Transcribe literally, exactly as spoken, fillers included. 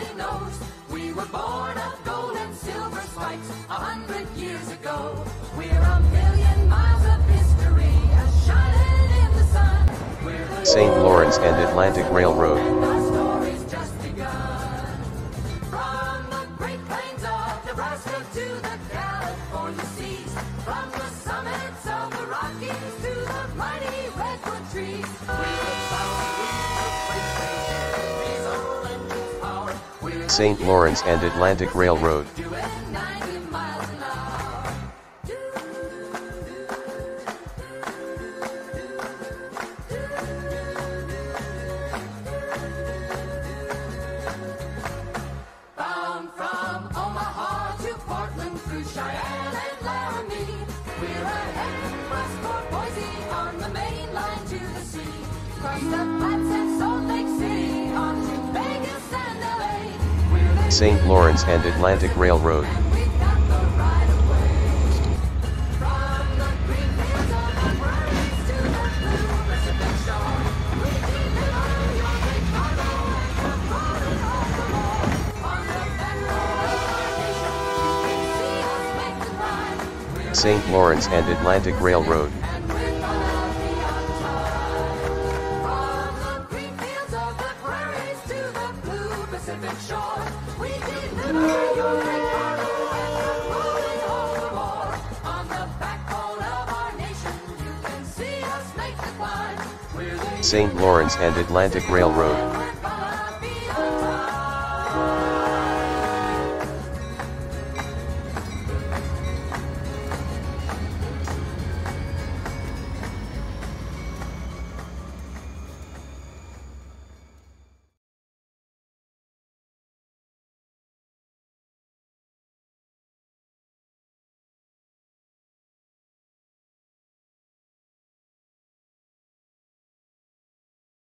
everybody knows. We were born of gold and silver spikes a hundred years ago. We're a million miles of history, a shining in the sun. We're the Saint Lawrence and Atlantic Railroad. Our story's just begun. From the Great Plains of Nebraska to the California seas, from the summits of the Rockies to the mighty redwood trees. We're Saint Lawrence and Atlantic Railroad. Bound from Omaha to Portland through Cheyenne and Laramie, we're heading west for Boise on the main line to the sea. Across the Flats and Salt Lake City on to Vegas and L A. Saint Lawrence and Atlantic Railroad. Saint Lawrence and Atlantic Railroad. Saint Lawrence and Atlantic Railroad.